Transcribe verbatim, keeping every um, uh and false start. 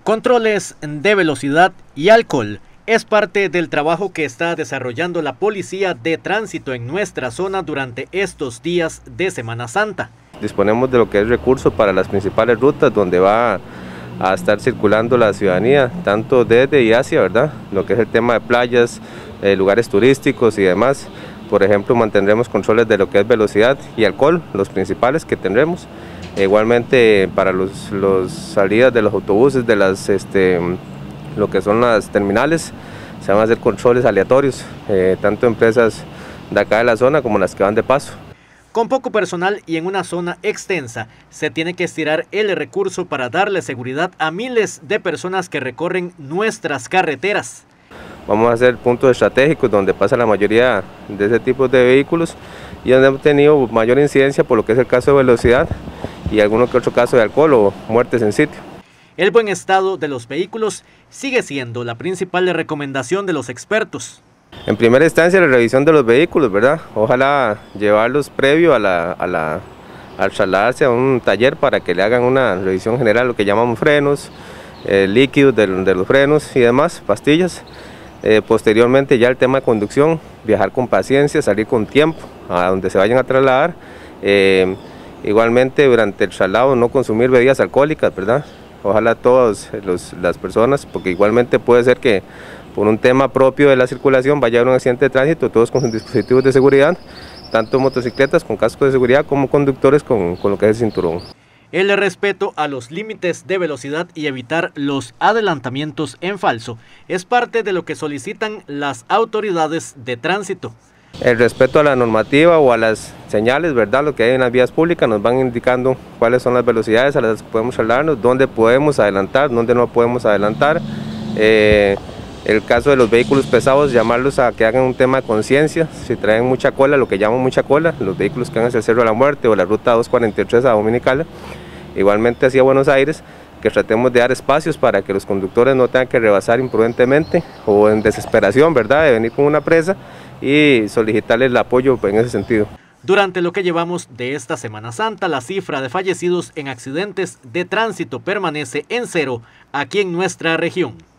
Controles de velocidad y alcohol es parte del trabajo que está desarrollando la Policía de Tránsito en nuestra zona durante estos días de Semana Santa. Disponemos de lo que es recursos para las principales rutas donde va a estar circulando la ciudadanía, tanto desde y hacia, ¿verdad? Lo que es el tema de playas, eh, lugares turísticos y demás. Por ejemplo, mantendremos controles de lo que es velocidad y alcohol, los principales que tendremos. E igualmente para los, los salidas de los autobuses, de las, este, lo que son las terminales, se van a hacer controles aleatorios, eh, tanto empresas de acá de la zona como las que van de paso. Con poco personal y en una zona extensa, se tiene que estirar el recurso para darle seguridad a miles de personas que recorren nuestras carreteras. Vamos a hacer puntos estratégicos donde pasa la mayoría de ese tipo de vehículos y donde hemos tenido mayor incidencia por lo que es el caso de velocidad y alguno que otro caso de alcohol o muertes en sitio. El buen estado de los vehículos sigue siendo la principal recomendación de los expertos. En primera instancia, la revisión de los vehículos, ¿verdad? Ojalá llevarlos previo a la, a la, al trasladarse a un taller para que le hagan una revisión general, lo que llamamos frenos, eh, líquidos de, de los frenos y demás, pastillas. Eh, posteriormente ya el tema de conducción, viajar con paciencia, salir con tiempo a donde se vayan a trasladar. Eh, igualmente durante el traslado no consumir bebidas alcohólicas, ¿verdad? Ojalá todas las personas, porque igualmente puede ser que por un tema propio de la circulación vaya a haber un accidente de tránsito, todos con sus dispositivos de seguridad, tanto motocicletas con casco de seguridad como conductores con, con lo que es el cinturón. El respeto a los límites de velocidad y evitar los adelantamientos en falso es parte de lo que solicitan las autoridades de tránsito. El respeto a la normativa o a las señales, ¿verdad? Lo que hay en las vías públicas nos van indicando cuáles son las velocidades a las que podemos trasladarnos, dónde podemos adelantar, dónde no podemos adelantar. Eh, el caso de los vehículos pesados, llamarlos a que hagan un tema de conciencia, si traen mucha cola, lo que llaman mucha cola, los vehículos que van hacia el Cerro de la Muerte o la ruta dos cuarenta y tres a Dominicana, igualmente hacia Buenos Aires, que tratemos de dar espacios para que los conductores no tengan que rebasar imprudentemente o en desesperación, ¿verdad?, de venir con una presa y solicitarles el apoyo en ese sentido. Durante lo que llevamos de esta Semana Santa, la cifra de fallecidos en accidentes de tránsito permanece en cero aquí en nuestra región.